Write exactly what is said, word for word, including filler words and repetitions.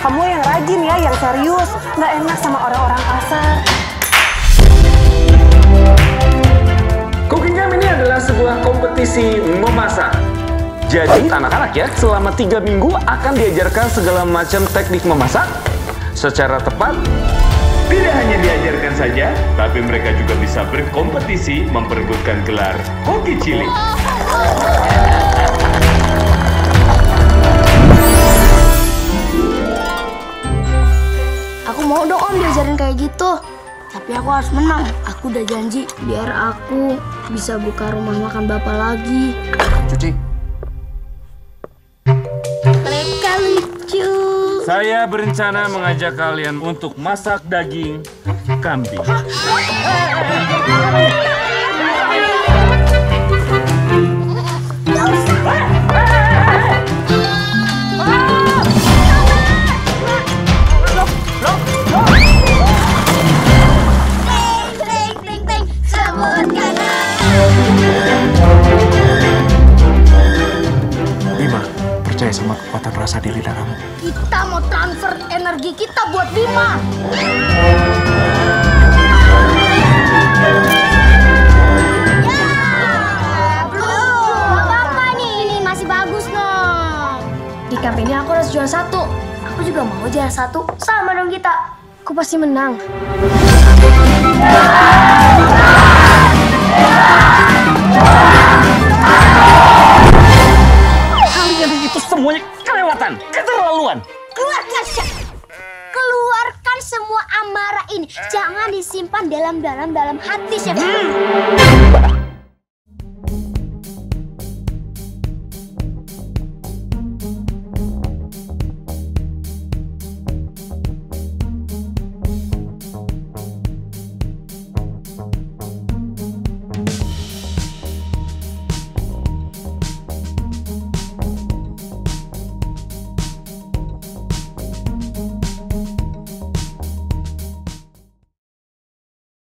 Kamu yang rajin ya, yang serius. Nggak enak sama orang-orang kasar. Cooking Jam ini adalah sebuah kompetisi memasak. Jadi anak-anak ya selama tiga minggu akan diajarkan segala macam teknik memasak secara tepat. Tidak hanya diajarkan saja, tapi mereka juga bisa berkompetisi memperebutkan gelar Koki Cilik. Aku mau dong Om diajarin kayak gitu. Tapi aku harus menang. Aku udah janji biar aku bisa buka rumah makan Bapak lagi. Cuci. Mereka lucu. Saya berencana mengajak kalian untuk masak daging kambing. Bima, percaya sama kekuatan rasa diri dalammu. Kita mau transfer energi kita buat Bima. Ya, belum. Gak apa-apa nih, ini masih bagus dong. Di camp ini aku harus juara satu. Aku juga mau juara satu. Sama dong kita. Aku pasti menang. Kalian itu semuanya kelewatan, keterlaluan. Keluarkan, keluarkan semua amarah ini. Jangan disimpan dalam-dalam dalam hati, Chef.